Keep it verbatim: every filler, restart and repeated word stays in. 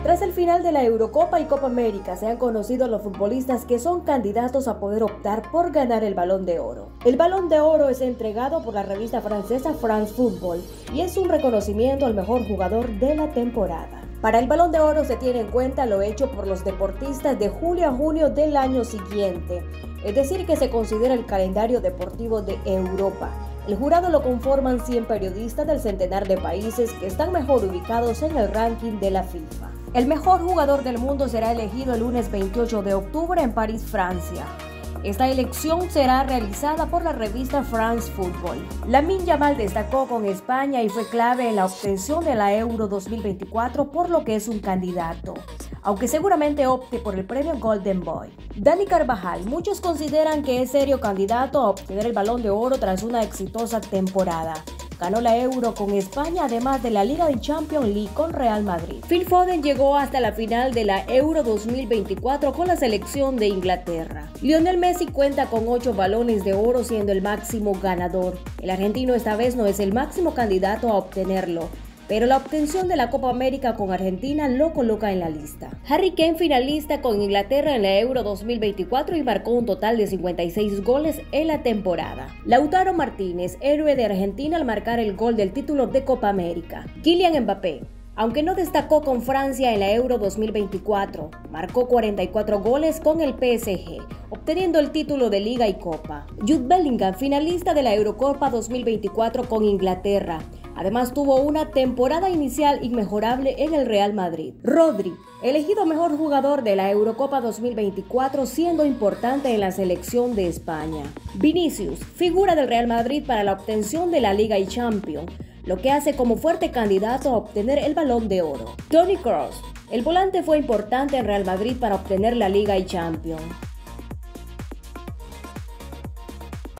Tras el final de la Eurocopa y Copa América, se han conocido los futbolistas que son candidatos a poder optar por ganar el Balón de Oro. El Balón de Oro es entregado por la revista francesa France Football y es un reconocimiento al mejor jugador de la temporada. Para el Balón de Oro se tiene en cuenta lo hecho por los deportistas de julio a junio del año siguiente, es decir, que se considera el calendario deportivo de Europa. El jurado lo conforman cien periodistas del centenar de países que están mejor ubicados en el ranking de la FIFA. El mejor jugador del mundo será elegido el lunes veintiocho de octubre en París, Francia. Esta elección será realizada por la revista France Football. Lamine Yamal destacó con España y fue clave en la obtención de la Euro dos mil veinticuatro, por lo que es un candidato, aunque seguramente opte por el premio Golden Boy. Dani Carvajal, muchos consideran que es serio candidato a obtener el Balón de Oro tras una exitosa temporada. Ganó la Euro con España, además de la Liga de Champions League con Real Madrid. Phil Foden llegó hasta la final de la Euro dos mil veinticuatro con la selección de Inglaterra. Lionel Messi cuenta con ocho balones de oro, siendo el máximo ganador. El argentino esta vez no es el máximo candidato a obtenerlo, pero la obtención de la Copa América con Argentina lo coloca en la lista. Harry Kane, finalista con Inglaterra en la Euro dos mil veinticuatro y marcó un total de cincuenta y seis goles en la temporada. Lautaro Martínez, héroe de Argentina al marcar el gol del título de Copa América. Kylian Mbappé, aunque no destacó con Francia en la Euro dos mil veinticuatro, marcó cuarenta y cuatro goles con el P S G, obteniendo el título de Liga y Copa. Jude Bellingham, finalista de la Eurocopa dos mil veinticuatro con Inglaterra. Además tuvo una temporada inicial inmejorable en el Real Madrid. Rodri, elegido mejor jugador de la Eurocopa dos mil veinticuatro, siendo importante en la selección de España. Vinicius, figura del Real Madrid para la obtención de la Liga y Champions, lo que hace como fuerte candidato a obtener el Balón de Oro. Toni Kroos, el volante, fue importante en Real Madrid para obtener la Liga y Champions.